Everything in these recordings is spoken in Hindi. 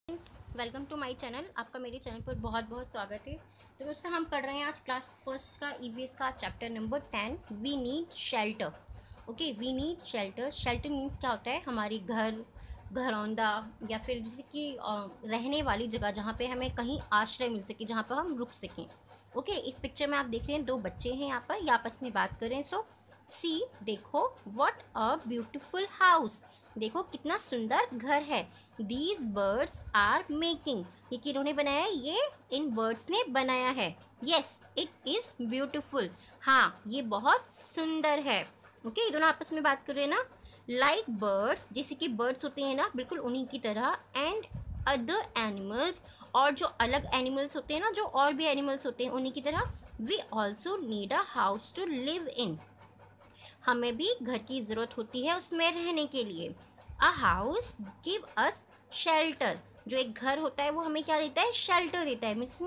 Welcome to my channel. आपका मेरे चैनल पर बहुत बहुत स्वागत है। तो दोस्तों हम पढ़ रहे हैं आज क्लास फर्स्ट का ईवीएस का chapter number 10 we need shelter. Okay, we need shelter. Shelter means क्या होता है? हमारी घर, घरौंदा या फिर जैसे कि रहने वाली जगह जहाँ पे हमें कहीं आश्रय मिल सके, जहाँ पर हम रुक सकें। ओके, इस पिक्चर में आप देख रहे हैं दो बच्चे हैं यहाँ पर, ये आपस में बात कर रहे हैं। सो सी, देखो, व्हाट अ ब्यूटीफुल हाउस, देखो कितना सुंदर घर है। दीज बर्ड्स आर मेकिंग, ये किन्होंने बनाया है? ये इन बर्ड्स ने बनाया है। येस, इट इज़ ब्यूटीफुल, हाँ ये बहुत सुंदर है। ओके, ये दोनों आपस में बात कर रहे हैं ना। लाइक बर्ड्स, जैसे कि बर्ड्स होते हैं ना, बिल्कुल उन्हीं की तरह। एंड अदर एनिमल्स, और जो अलग एनिमल्स होते हैं ना, जो और भी एनिमल्स होते हैं उन्हीं की तरह। We also need a house to live in, हमें भी घर की ज़रूरत होती है उसमें रहने के लिए। A house give us shelter, जो एक घर होता है वो हमें क्या देता है? शेल्टर देता है। मीन्स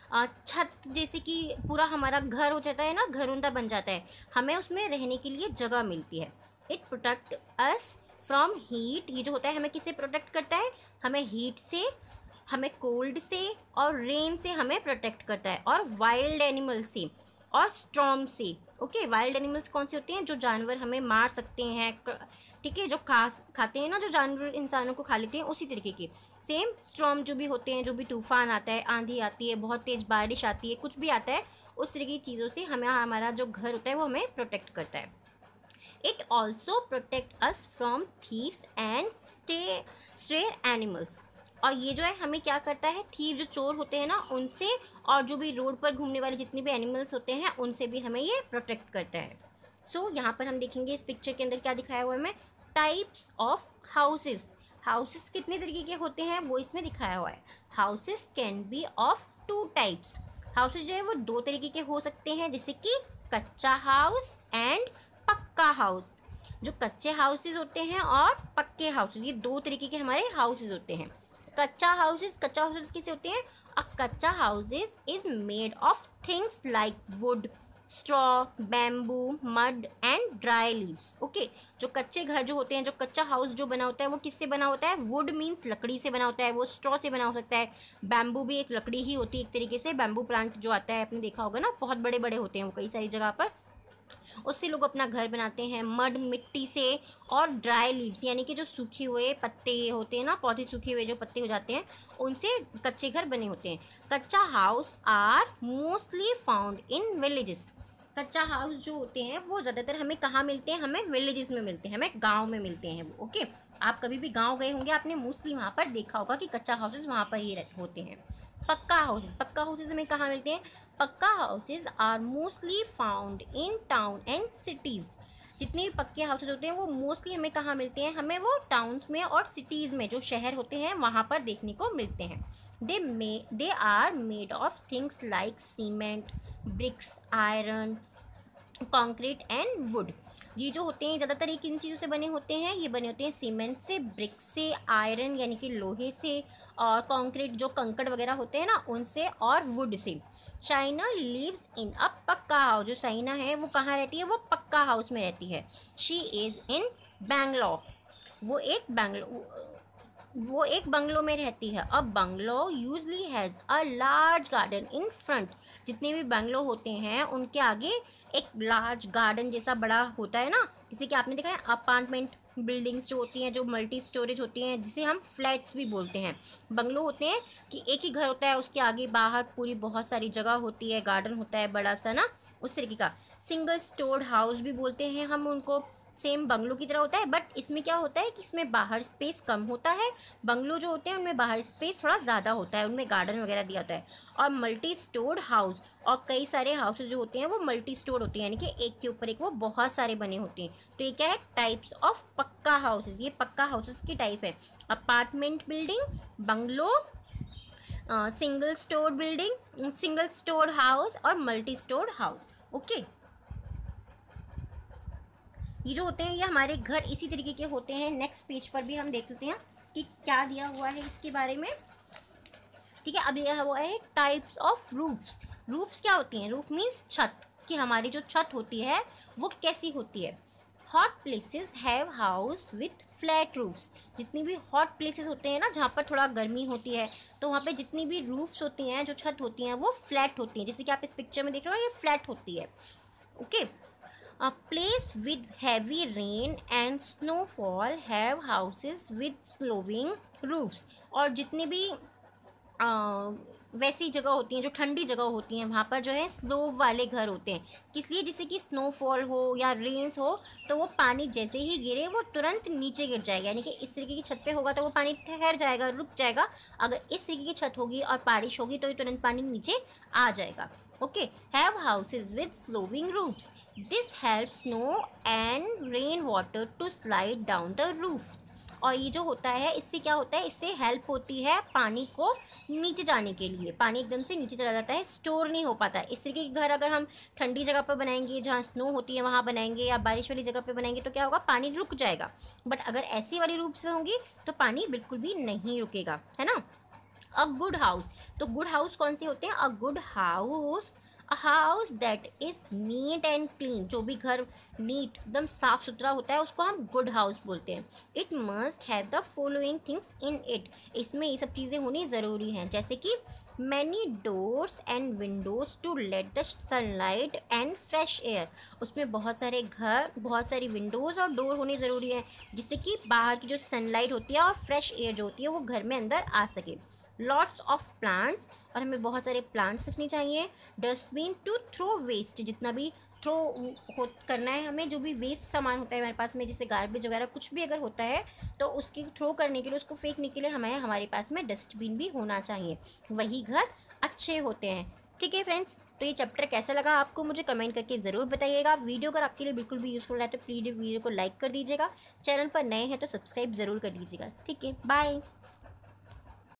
छत, जैसे कि पूरा हमारा घर हो जाता है ना, घरौंदा बन जाता है, हमें उसमें रहने के लिए जगह मिलती है। It protect us from heat, ये जो होता है हमें किससे प्रोटेक्ट करता है? हमें हीट से, हमें कोल्ड से और रेन से हमें प्रोटेक्ट करता है, और वाइल्ड एनिमल से और स्टॉर्म से। ओके, वाइल्ड एनिमल्स कौन से होते हैं? जो जानवर हमें मार सकते हैं, ठीक है, जो खाते हैं ना, जो जानवर इंसानों को खा लेते हैं, उसी तरीके के। सेम स्टॉर्म जो भी होते हैं, जो भी तूफान आता है, आंधी आती है, बहुत तेज़ बारिश आती है, कुछ भी आता है, उस तरीके की चीज़ों से हमें, हमारा जो घर होता है वो हमें प्रोटेक्ट करता है। It also protect us from thieves and stray animals, और ये जो है हमें क्या करता है? थीव, जो चोर होते हैं ना, उनसे, और जो भी रोड पर घूमने वाले जितने भी एनिमल्स होते हैं उनसे भी हमें ये प्रोटेक्ट करता है। सो यहाँ पर हम देखेंगे इस पिक्चर के अंदर क्या दिखाया हुआ है हमें? Types of houses. हाउसेस कितने तरीके के होते हैं वो इसमें दिखाया हुआ है। Houses can be of two types, houses जो है वो दो तरीके के हो सकते हैं, जैसे कि कच्चा हाउस एंड पक्का हाउस। जो कच्चे हाउसेस होते हैं और पक्के हाउसेस, ये दो तरीके के हमारे हाउसेस होते हैं। कच्चा हाउसेस कैसे होते हैं? A kachcha houses is made of things like wood, straw, bamboo, mud and dry leaves. Okay, जो कच्चे घर जो होते हैं, जो कच्चा हाउस जो बना होता है वो किससे बना होता है? वुड मीन्स लकड़ी से बना होता है, वो स्ट्रॉ से बना हो सकता है, बैम्बू भी एक लकड़ी ही होती है एक तरीके से। बैम्बू प्लांट जो आता है, आपने देखा होगा ना, बहुत बड़े बड़े होते हैं वो कई सारी जगह पर, उससे लोग अपना घर बनाते हैं। मड, मिट्टी से, और ड्राई लीव्स यानी कि जो सूखे हुए पत्ते होते हैं ना, पौधे सूखे हुए जो पत्ते हो जाते हैं, उनसे कच्चे घर बने होते हैं। Kachcha house are mostly found in villages, kachcha house जो होते हैं वो ज़्यादातर हमें कहाँ मिलते हैं? हमें विलेजेस में मिलते हैं, हमें गांव में मिलते हैं वो। ओके, आप कभी भी गांव गए होंगे, आपने मोस्टली वहाँ पर देखा होगा कि कच्चा हाउसेस वहाँ पर ही होते हैं। पक्का हाउसेस हमें कहाँ मिलते हैं? Pakka houses are mostly found in town and cities, जितने भी पक्के हाउसेज होते हैं वो मोस्टली हमें कहाँ मिलते हैं? हमें वो टाउन्स में और सिटीज़ में, जो शहर होते हैं वहाँ पर देखने को मिलते हैं। They are made of things like cement, bricks, iron, concrete and wood. ये जो होते हैं ज़्यादातर ये किन चीज़ों से बने होते हैं? ये बने होते हैं सीमेंट से, ब्रिक से, आयरन यानी कि लोहे से, और कंक्रीट जो कंकड़ वगैरह होते हैं ना उनसे, और would say. Shaina lives in अ पक्का हाउस, जो शाइना है वो कहाँ रहती है? वो पक्का हाउस में रहती है। शी इज़ इन बैंगलोर, वो एक बंगलो में रहती है। अब bungalow usually has a large garden in front, जितने भी बंगलो होते हैं उनके आगे एक लार्ज गार्डन जैसा बड़ा होता है ना, जैसे कि आपने देखा है अपार्टमेंट बिल्डिंग्स जो होती हैं, जो मल्टी स्टोरेज होती हैं, जिसे हम फ्लैट्स भी बोलते हैं। बंगलो होते हैं कि एक ही घर होता है, उसके आगे बाहर पूरी बहुत सारी जगह होती है, गार्डन होता है बड़ा सा ना, उस तरीके का। सिंगल स्टोर्ड हाउस भी बोलते हैं हम उनको, सेम बंगलो की तरह होता है, बट इसमें क्या होता है कि इसमें बाहर स्पेस कम होता है। बंगलो जो होते हैं उनमें बाहर स्पेस थोड़ा ज़्यादा होता है, उनमें गार्डन वगैरह दिया होता है। और मल्टी स्टोर्ड हाउस, और कई सारे हाउसेज जो होते हैं वो मल्टी स्टोर्ड होते हैं, यानी कि एक के ऊपर एक वो बहुत सारे बने होते हैं। तो ये क्या है? टाइप्स ऑफ पक्का हाउसेज, ये पक्का हाउसेज की टाइप है। Apartment building, bungalow, single store building, single store house और मल्टी स्टोर हाउस। ओके, ये जो होते हैं ये हमारे घर इसी तरीके के होते हैं। नेक्स्ट पेज पर भी हम देख लेते हैं कि क्या दिया हुआ है इसके बारे में। ठीक है, अब यह हुआ है टाइप्स ऑफ रूफ्स। रूफ्स क्या होती हैं? रूफ मीन्स छत, कि हमारी जो छत होती है वो कैसी होती है। Hot places have house with flat roofs. जितनी भी हॉट प्लेसेस होते हैं ना, जहाँ पर थोड़ा गर्मी होती है, तो वहाँ पे जितनी भी रूफ्स होती हैं, जो छत होती हैं, वो फ्लैट होती हैं। जैसे कि आप इस पिक्चर में देख रहे हो, ये फ्लैट होती है। Okay. A place with heavy rain and snowfall have houses with sloping roofs। और जितनी भी वैसी जगह होती हैं, जो ठंडी जगह होती हैं, वहाँ पर जो है स्लोप वाले घर होते हैं। किस लिए? जिससे कि स्नोफॉल हो या रेन्स हो, तो वो पानी जैसे ही गिरे वो तुरंत नीचे गिर जाएगा। यानी कि इस तरीके की छत पे होगा तो वो पानी ठहर जाएगा, रुक जाएगा। अगर इस तरीके की छत होगी और बारिश होगी तो ये तुरंत पानी नीचे आ जाएगा। Okay. Have houses with sloping roofs. This help snow and rain water to slide down the roof. और ये जो होता है, इससे क्या होता है, इससे हेल्प होती है पानी को नीचे जाने के लिए। पानी एकदम से नीचे चला जाता है, स्टोर नहीं हो पाता है। इस तरीके के घर अगर हम ठंडी जगह पर बनाएंगे, जहाँ स्नो होती है वहाँ बनाएंगे, या बारिश वाली जगह पर बनाएंगे, तो क्या होगा, पानी रुक जाएगा। बट अगर ऐसी वाली रूप्स में होंगी तो पानी बिल्कुल भी नहीं रुकेगा, है ना। अ गुड हाउस, तो गुड हाउस कौन से होते हैं? A good house, a house that is neat and clean. जो भी घर नीट एकदम साफ सुथरा होता है उसको हम गुड हाउस बोलते हैं। It must have the following things in it. इसमें ये सब चीज़ें होनी ज़रूरी हैं, जैसे कि many doors and windows to let the sunlight and fresh air. उसमें बहुत सारी विंडोज़ और डोर होने ज़रूरी है, जिससे कि बाहर की जो सनलाइट होती है और फ्रेश एयर जो होती है वो घर में अंदर आ सके। लॉट्स ऑफ प्लांट्स, और हमें बहुत सारे प्लांट्स रखने चाहिए। डस्टबिन टू थ्रो वेस्ट, जितना भी थ्रो हो करना है हमें, जो भी वेस्ट सामान होता है हमारे पास में, जैसे गार्बेज वगैरह कुछ भी अगर होता है तो उसकी थ्रो करने के लिए, उसको फेंकने के लिए हमारे पास में डस्टबिन भी होना चाहिए। वही घर अच्छे होते हैं। ठीक है फ्रेंड्स, तो ये चैप्टर कैसा लगा आपको मुझे कमेंट करके ज़रूर बताइएगा। वीडियो अगर आपके लिए बिल्कुल भी यूज़फुल है तो प्लीज़ वीडियो को लाइक कर दीजिएगा। चैनल पर नए हैं तो सब्सक्राइब ज़रूर कर लीजिएगा। ठीक है, बाय।